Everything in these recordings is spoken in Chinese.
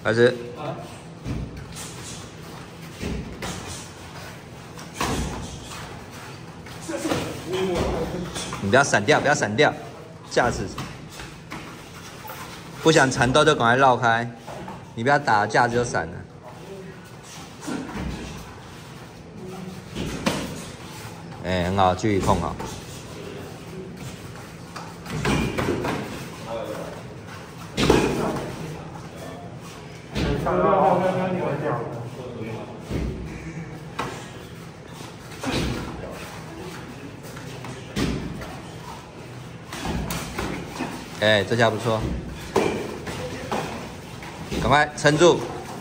开始。你不要闪掉，不要闪掉，架子。不想缠到就赶快绕开，你不要打架子就闪了。哎，很好，继续控好。 哎，这下不错，赶快撑住。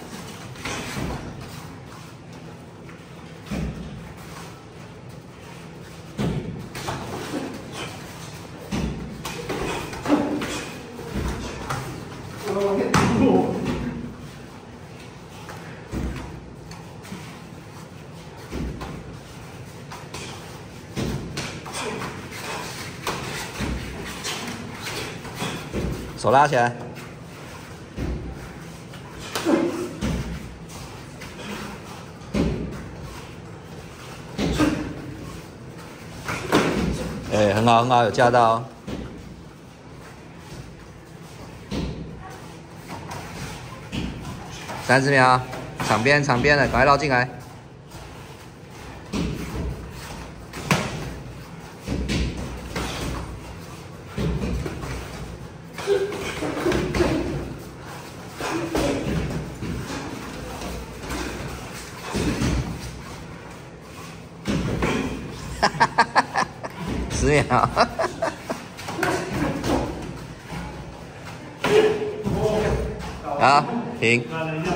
手拉起来。哎，很好，很好，有架到哦。30秒，场边的，赶快绕进来。 10秒，好，停。